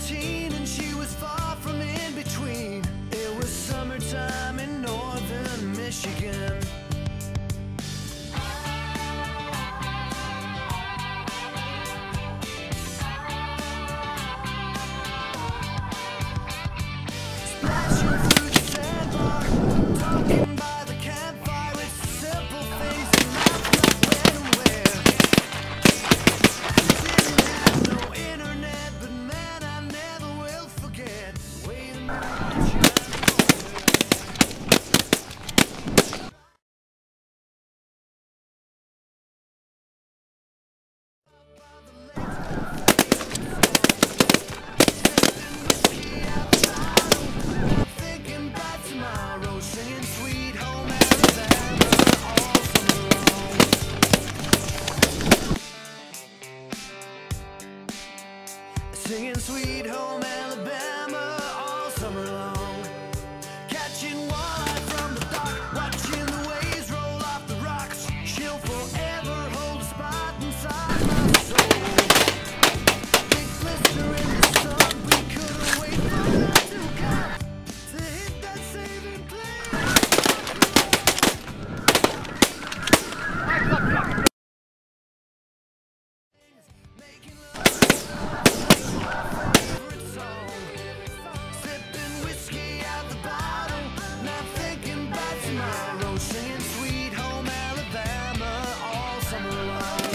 17 and she was far from in between. It was summertime in northern Michigan. Splashing through the sandbar, talking by the campfire. It's simple things in life, like when and where. Didn't have no internet, but man, I never will forget. Wait a minute, thinking about tomorrow, singing Sweet Home Alabama all summer long. Singing Sweet Home Alabama all summer long. Catching walleye from the dock, watching the waves roll off the rocks. She'll forever hold a spot inside my soul. Big blister in the sun, we couldn't wait for that to come, to hit that saving place. Making love to my favorite song. Sipping whiskey out the bottle, not thinking about tomorrow. Singing Sweet Home Alabama all summer long.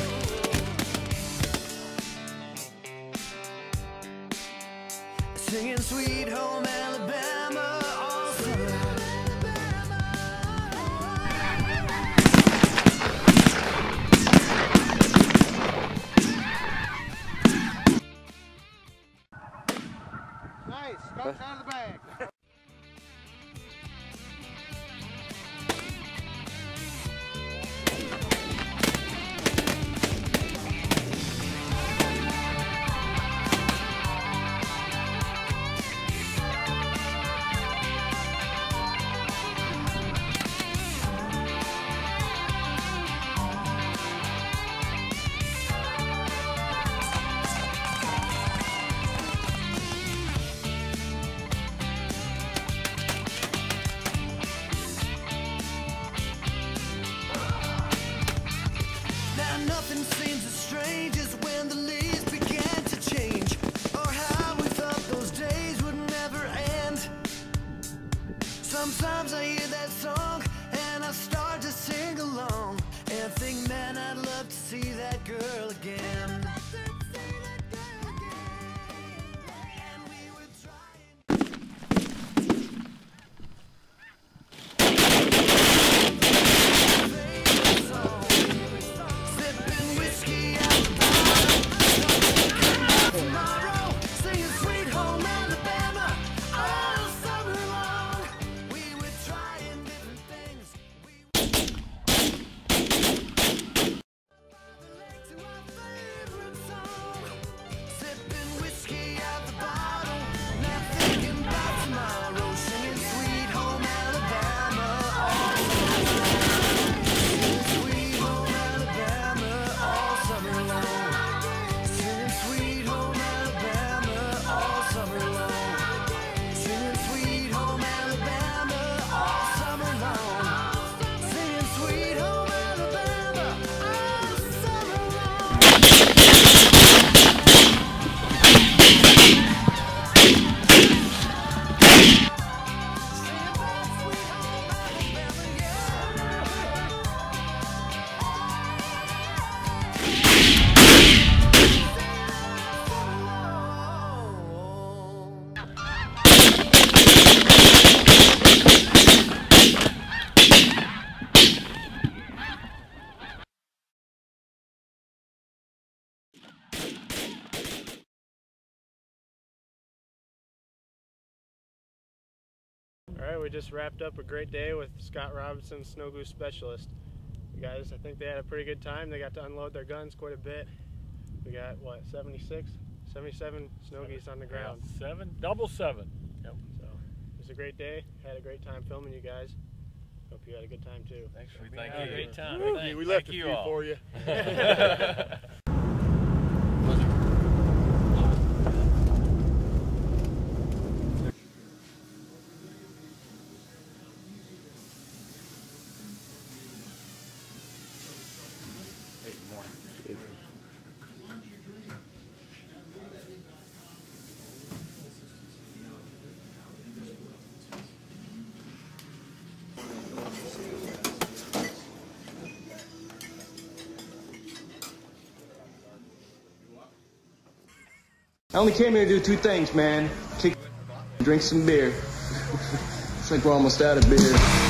Singing Sweet Home Alabama all summer long. Nice, comes out of the bag. Now nothing seems as strange as when the leaves began to change, or how we thought those days would never end. Sometimes I hear that song and I start to sing along and think, man, I'd love to see that girl again. And we were trying. Favorite song. Sipping whiskey out the bottle, thinking about tomorrow, singing Sweet Home Alabama all summer long. We were trying different things. We to our favorite song. Sipping whiskey out the bottle, not thinking about tomorrow, singing Sweet Home Alabama all summer long. Sweet Home Alabama all summer long. Singing Sweet Home Alabama all summer long. Singing Sweet Home Alabama all summer long. Singing Sweet Home Alabama all summer long. Alright, we just wrapped up a great day with Scott Robinson's Snow Goose Specialist. You guys, I think they had a pretty good time. They got to unload their guns quite a bit. We got, what, 77 snow geese on the ground. Yeah, double seven. Yep. So, it was a great day. Had a great time filming you guys. Hope you had a good time too. Thanks for Thank having you. a great time. We left a few for you. you. All. I only came here to do two things, man. Kick, drink some beer. It's like we're almost out of beer.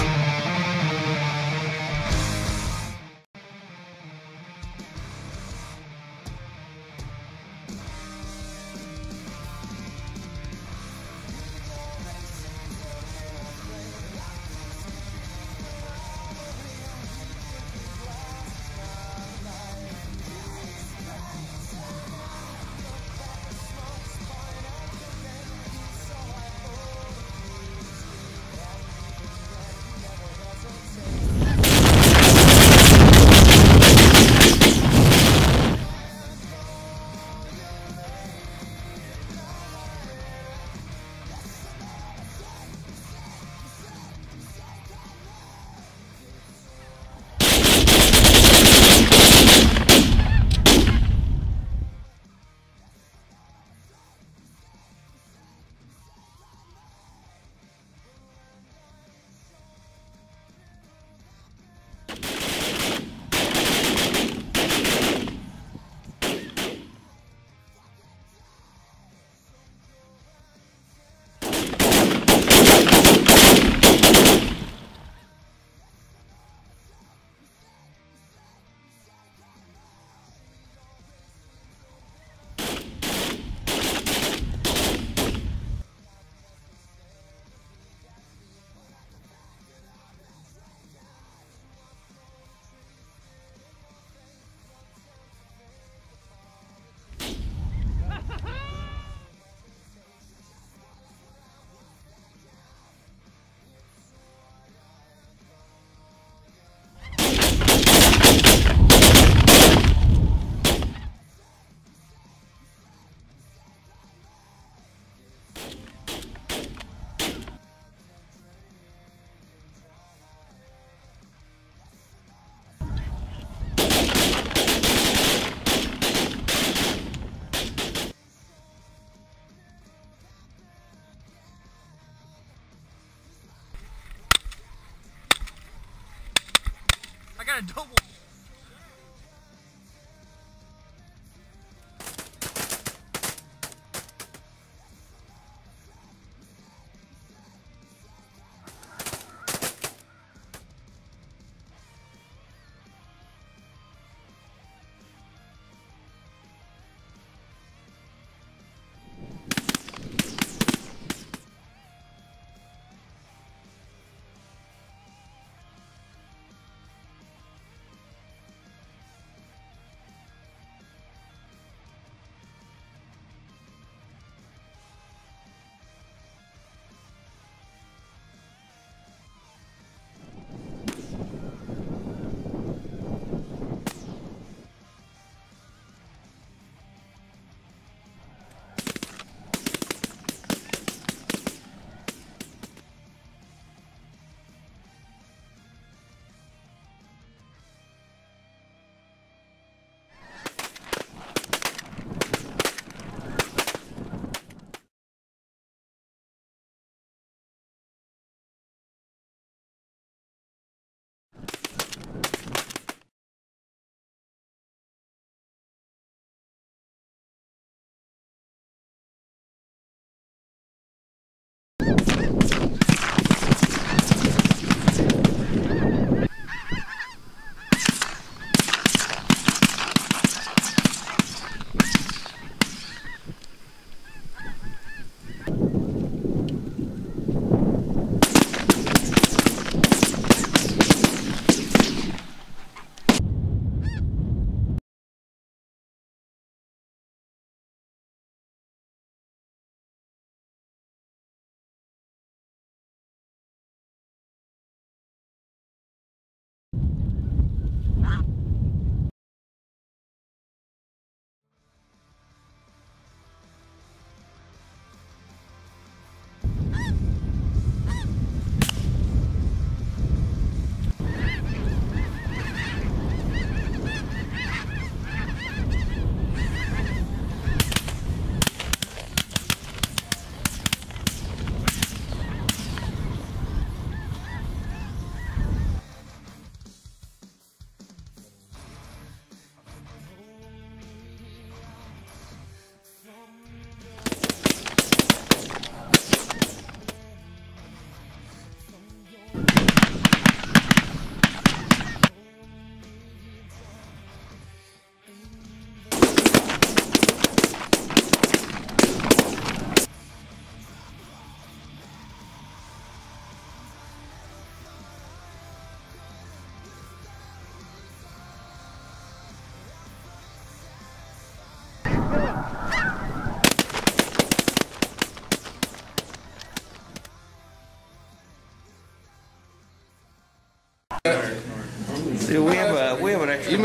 I got a double.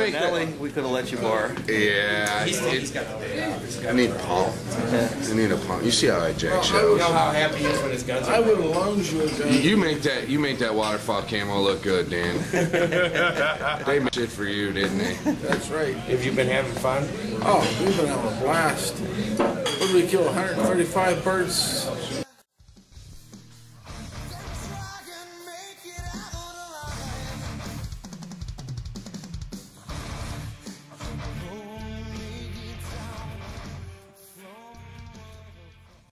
make Nelly, that. we could have let you borrow. Yeah, I need a pump. I need a pump. You see how I jack shells? You know how happy he is when his guns are. I would have loaned you a gun. You make that waterfall camo look good, Dan. They made shit for you, didn't they? That's right. Have you been having fun? Oh, we've been having a blast. What did we kill? 135 birds